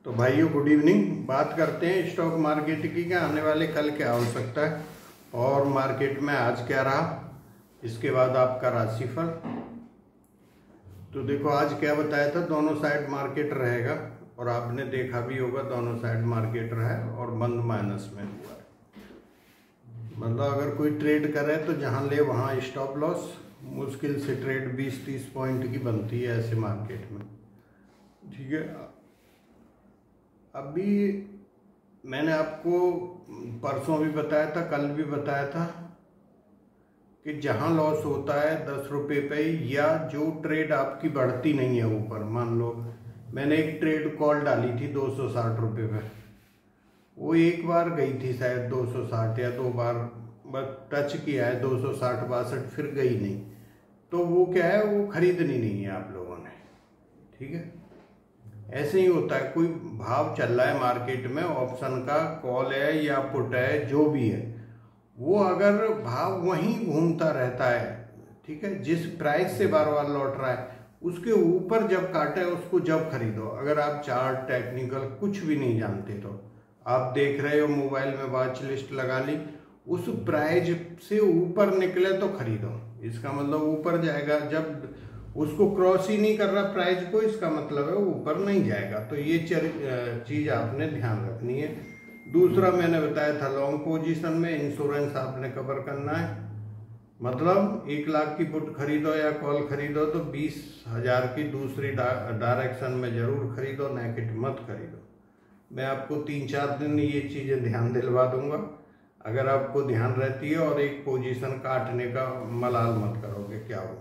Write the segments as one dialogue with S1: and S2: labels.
S1: तो भाइयों good evening. बात करते हैं स्टॉक मार्केट की कि आने वाले कल क्या हो सकता है और मार्केट में आज क्या रहा, इसके बाद आपका राशिफल। तो देखो आज क्या बताया था, दोनों साइड मार्केट रहेगा और आपने देखा भी होगा दोनों साइड मार्केट रहा है और बंद माइनस में हुआ है। मतलब अगर कोई ट्रेड करे तो जहां ले वहां स्टॉप लॉस, मुश्किल से ट्रेड 20-30 पॉइंट की बनती है ऐसे मार्केट में। ठीक है, अभी मैंने आपको परसों भी बताया था, कल भी बताया था कि जहां लॉस होता है 10 रुपये पे, या जो ट्रेड आपकी बढ़ती नहीं है ऊपर, मान लो मैंने एक ट्रेड कॉल डाली थी 260 रुपये पे, वो एक बार गई थी शायद 260 या 2 बार बस टच किया है 260-62, फिर गई नहीं। तो वो क्या है, वो खरीदनी नहीं है आप लोगों ने। ठीक है, ऐसे ही होता है, कोई भाव चल रहा है मार्केट में, ऑप्शन का कॉल है या पुट है जो भी है, वो अगर भाव वहीं घूमता रहता है, ठीक है, जिस प्राइस से बार बार लौट रहा है उसके ऊपर जब काटे उसको जब खरीदो। अगर आप चार्ट टेक्निकल कुछ भी नहीं जानते तो आप देख रहे हो मोबाइल में वॉच लिस्ट लगा ली, उस प्राइस से ऊपर निकले तो खरीदो। इसका मतलब ऊपर जाएगा, जब उसको क्रॉस ही नहीं कर रहा प्राइस को, इसका मतलब है ऊपर नहीं जाएगा। तो ये चीज आपने ध्यान रखनी है। दूसरा मैंने बताया था लॉन्ग पोजीशन में इंश्योरेंस आपने कवर करना है। मतलब 1 लाख की पुट खरीदो या कॉल खरीदो तो 20,000 की दूसरी डायरेक्शन में जरूर खरीदो, नेगेट मत खरीदो। मैं आपको 3-4 दिन ये चीजें ध्यान दिलवा दूंगा, अगर आपको ध्यान रहती है, और एक पोजीशन काटने का मलाल मत करोगे। क्या होगा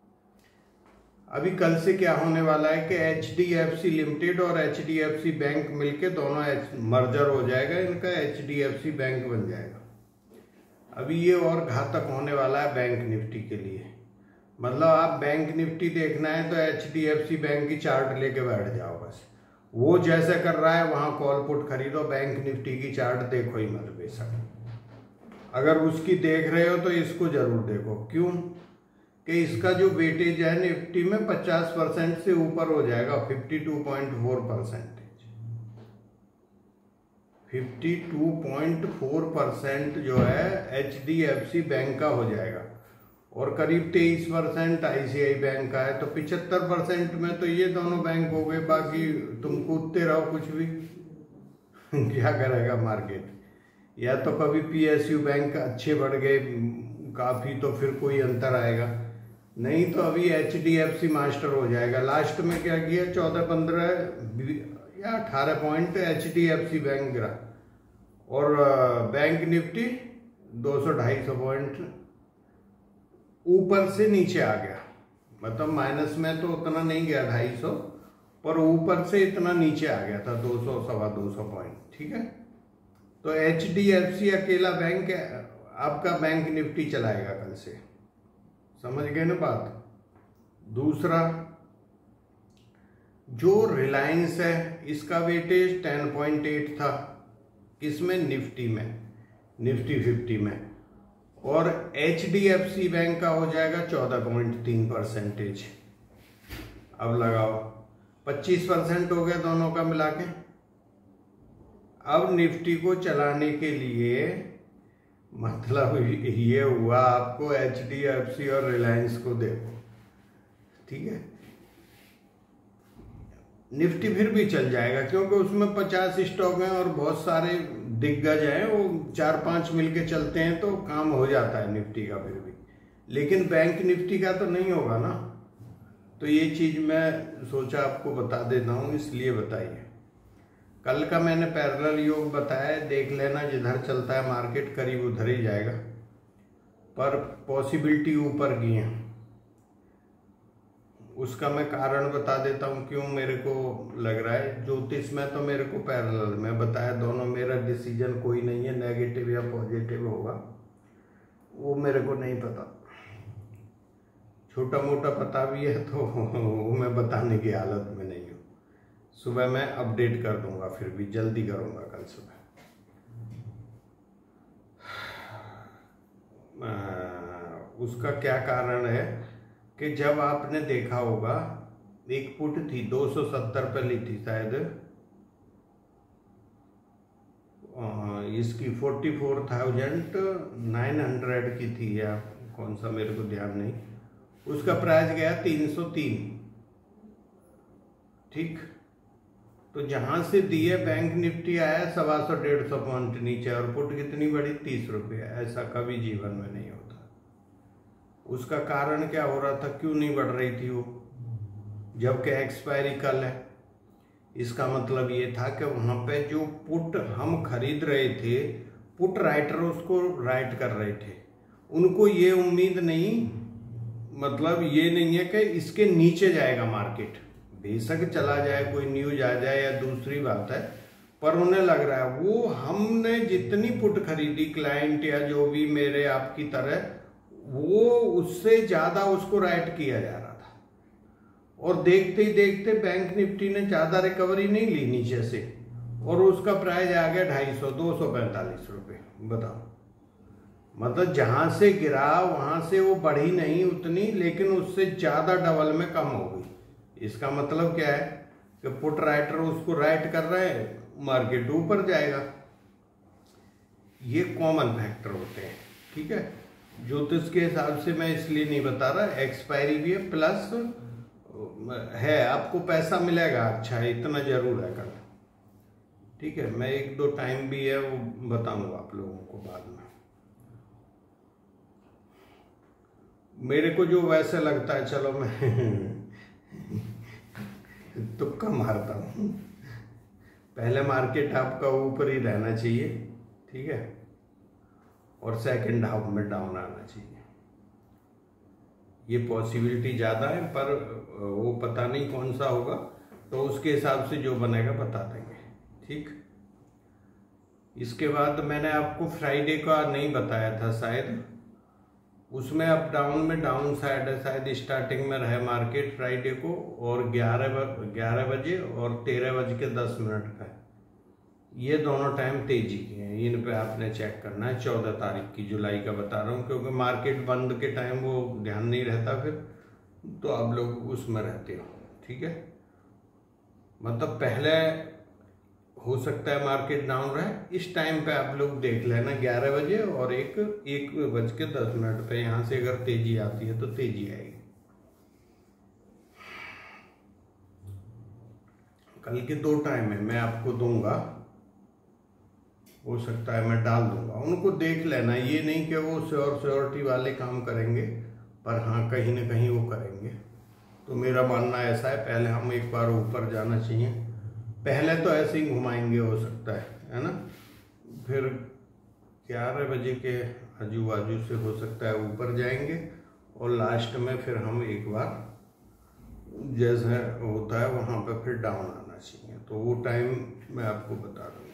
S1: अभी कल से क्या होने वाला है कि HDFC लिमिटेड और HDFC बैंक मिलके दोनों मर्जर हो जाएगा, इनका HDFC बैंक बन जाएगा। अभी ये और घातक होने वाला है बैंक निफ्टी के लिए। मतलब आप बैंक निफ्टी देखना है तो HDFC बैंक की चार्ट लेके बैठ जाओ, बस वो जैसे कर रहा है वहां कॉल पुट खरीदो, बैंक निफ्टी की चार्ट देखो ही मत बेशक। अगर उसकी देख रहे हो तो इसको जरूर देखो। क्यों कि इसका जो वेटेज है निफ्टी में 50% से ऊपर हो जाएगा, 52.4%। 52.4% जो है HDFC बैंक का हो जाएगा, और करीब 23% ICICI बैंक का है। तो 75% में तो ये दोनों बैंक हो गए, बाकी तुम कूदते रहो कुछ भी क्या करेगा मार्केट। या तो कभी PSU बैंक अच्छे बढ़ गए काफी तो फिर कोई अंतर आएगा, नहीं तो अभी HDFC मास्टर हो जाएगा। लास्ट में क्या किया, 14-15 या 18 पॉइंट HDFC बैंक गिरा, और बैंक निफ्टी 200-250 पॉइंट ऊपर से नीचे आ गया। मतलब माइनस में तो उतना नहीं गया 250, पर ऊपर से इतना नीचे आ गया था 200-250 पॉइंट। ठीक है, तो HDFC अकेला बैंक आपका बैंक निफ्टी चलाएगा कल से, समझ गए ना बात। दूसरा जो रिलायंस है इसका वेटेज 10.8 था, किसमें, निफ्टी में, निफ्टी 50 में, और HDFC बैंक का हो जाएगा 14.3%। अब लगाओ 25% हो गया दोनों का मिला के। अब निफ्टी को चलाने के लिए मतलब ये हुआ, आपको HDFC और रिलायंस को देखो। ठीक है, निफ्टी फिर भी चल जाएगा क्योंकि उसमें 50 स्टॉक हैं और बहुत सारे दिग्गज हैं, वो 4-5 मिलके चलते हैं तो काम हो जाता है निफ्टी का फिर भी। लेकिन बैंक निफ्टी का तो नहीं होगा ना। तो ये चीज मैं सोचा आपको बता देता हूँ, इसलिए बताइए। कल का मैंने पैरेलल योग बताया, देख लेना, जिधर चलता है मार्केट करीब उधर ही जाएगा, पर पॉसिबिलिटी ऊपर की है। उसका मैं कारण बता देता हूँ क्यों मेरे को लग रहा है। ज्योतिष में तो मेरे को पैरेलल में बताया दोनों, मेरा डिसीजन कोई नहीं है, नेगेटिव या पॉजिटिव होगा वो मेरे को नहीं पता, छोटा मोटा पता भी है तो वो मैं बताने की हालत में नहीं हूँ। सुबह मैं अपडेट कर दूंगा, फिर भी जल्दी करूंगा कल सुबह। उसका क्या कारण है कि जब आपने देखा होगा एक पुट थी 270 पे ली थी शायद, इसकी 44,900 की थी या कौन सा मेरे को ध्यान नहीं, उसका प्राइस गया 303। ठीक, तो जहां से दिए बैंक निफ्टी आया 125-150 पॉइंट नीचे, और पुट कितनी बढ़ी 30 रुपये। ऐसा कभी जीवन में नहीं होता। उसका कारण क्या हो रहा था, क्यों नहीं बढ़ रही थी वो, जबकि एक्सपायरी कल है। इसका मतलब ये था कि वहां पे जो पुट हम खरीद रहे थे, पुट राइटर उसको राइट कर रहे थे, उनको ये उम्मीद नहीं, मतलब ये नहीं है कि इसके नीचे जाएगा मार्केट, बेशक चला जाए, कोई न्यूज आ जाए या दूसरी बात है, पर उन्हें लग रहा है वो हमने जितनी पुट खरीदी क्लाइंट या जो भी मेरे आपकी तरह, वो उससे ज्यादा उसको राइट किया जा रहा था। और देखते ही देखते बैंक निफ्टी ने ज्यादा रिकवरी नहीं ली नीचे से, और उसका प्राइस आ गया 245 रुपये। बताओ, मतलब जहां से गिरा वहां से वो बढ़ी नहीं उतनी, लेकिन उससे ज्यादा डबल में कम हो गई। इसका मतलब क्या है कि पुट राइटर उसको राइट कर रहे हैं, मार्केट ऊपर जाएगा। ये कॉमन फैक्टर होते हैं। ठीक है, ज्योतिष के हिसाब से मैं इसलिए नहीं बता रहा, एक्सपायरी भी है प्लस है, आपको पैसा मिलेगा अच्छा है, इतना जरूर है कल। ठीक है, मैं 1-2 टाइम भी है वो बताऊंगा आप लोगों को बाद में। मेरे को जो वैसे लगता है, चलो मैं तुक्का मारता हूँ, पहले मार्केट आपका ऊपर ही रहना चाहिए, ठीक है, और सेकंड हाफ में डाउन आना चाहिए। ये पॉसिबिलिटी ज़्यादा है, पर वो पता नहीं कौन सा होगा, तो उसके हिसाब से जो बनेगा बता देंगे। ठीक, इसके बाद मैंने आपको फ्राइडे का नहीं बताया था शायद, उसमें अप डाउन में डाउन साइड है, शायद स्टार्टिंग में रहे मार्केट फ्राइडे को, और 11 बजे और 13:10 का, ये दोनों टाइम तेजी के हैं। इन पे आपने चेक करना है, 14 तारीख की जुलाई का बता रहा हूँ, क्योंकि मार्केट बंद के टाइम वो ध्यान नहीं रहता फिर, तो आप लोग उसमें रहते हो। ठीक है, मतलब पहले हो सकता है मार्केट डाउन रहे, इस टाइम पे आप लोग देख लेना 11 बजे और 1:10 पे, यहाँ से अगर तेजी आती है तो तेजी आएगी। कल के 2 टाइम है मैं आपको दूंगा, हो सकता है मैं डाल दूंगा, उनको देख लेना। ये नहीं कि वो श्योरिटी वाले काम करेंगे, पर हाँ कहीं ना कहीं वो करेंगे। तो मेरा मानना ऐसा है, पहले हम एक बार ऊपर जाना चाहिए, पहले तो ऐसे ही घुमाएंगे हो सकता है ना, फिर 11 बजे के आजू बाजू से हो सकता है ऊपर जाएंगे, और लास्ट में फिर हम एक बार जैसे होता है वहाँ पर फिर डाउन आना चाहिए। तो वो टाइम मैं आपको बता दूंगा।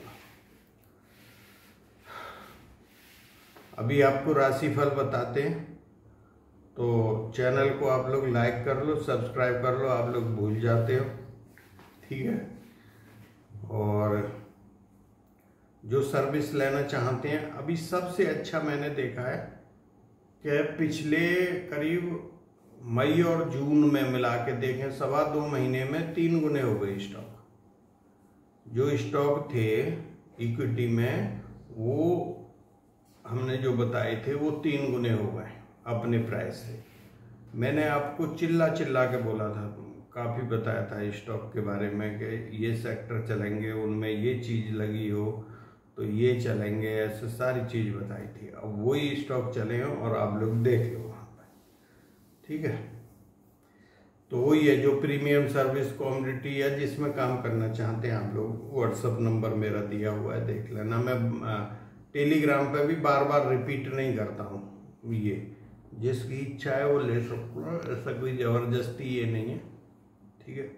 S1: अभी आपको राशिफल बताते हैं, तो चैनल को आप लोग लाइक कर लो, सब्सक्राइब कर लो, आप लोग भूल जाते हो। ठीक है, और जो सर्विस लेना चाहते हैं, अभी सबसे अच्छा मैंने देखा है कि पिछले करीब मई और जून में मिला के देखें, 2.25 महीने में 3 गुने हो गए स्टॉक। जो स्टॉक थे इक्विटी में, वो हमने जो बताए थे वो 3 गुने हो गए अपने प्राइस से। मैंने आपको चिल्ला के बोला था, काफ़ी बताया था स्टॉक के बारे में कि ये सेक्टर चलेंगे, उनमें ये चीज़ लगी हो तो ये चलेंगे, ऐसे सारी चीज़ बताई थी। अब वही स्टॉक चले हैं और आप लोग देख लो वहाँ पर। ठीक है, तो वही है जो प्रीमियम सर्विस कम्युनिटी है जिसमें काम करना चाहते हैं आप लोग, व्हाट्सअप नंबर मेरा दिया हुआ है, देख लेना। मैं टेलीग्राम पे भी बार बार रिपीट नहीं करता हूँ, ये जिसकी इच्छा है वो ले सकते हो, ऐसा कोई जबरदस्ती ये नहीं है। ठीक है,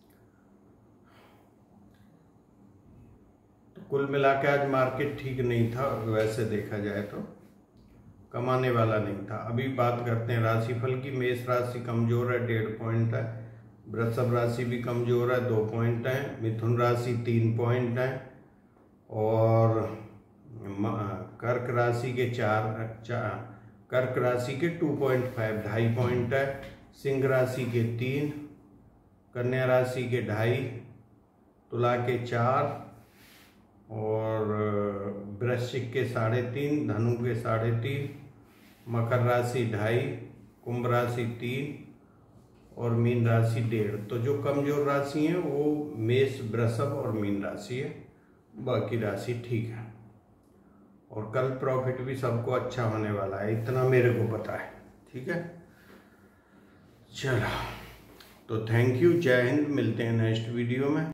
S1: तो कुल मिला के आज मार्केट ठीक नहीं था, वैसे देखा जाए तो कमाने वाला नहीं था। अभी बात करते हैं राशिफल की। मेष राशि कमजोर है, 1.5 पॉइंट है। वृषभ राशि भी कमजोर है, 2 पॉइंट है। मिथुन राशि 3 पॉइंट है, और कर्क राशि के कर्क राशि के 2.5 2.5 पॉइंट है। सिंह राशि के 3, कन्या राशि के 2.5, तुला के 4, और वृश्चिक के 3.5, धनु के 3.5, मकर राशि 2.5, कुंभ राशि 3 और मीन राशि 1.5। तो जो कमजोर राशि है वो मेष, वृषभ और मीन राशि है, बाकी राशि ठीक है। और कल प्रॉफिट भी सबको अच्छा होने वाला है, इतना मेरे को पता है। ठीक है, चलो तो थैंक यू, जय हिंद। मिलते हैं नेक्स्ट वीडियो में।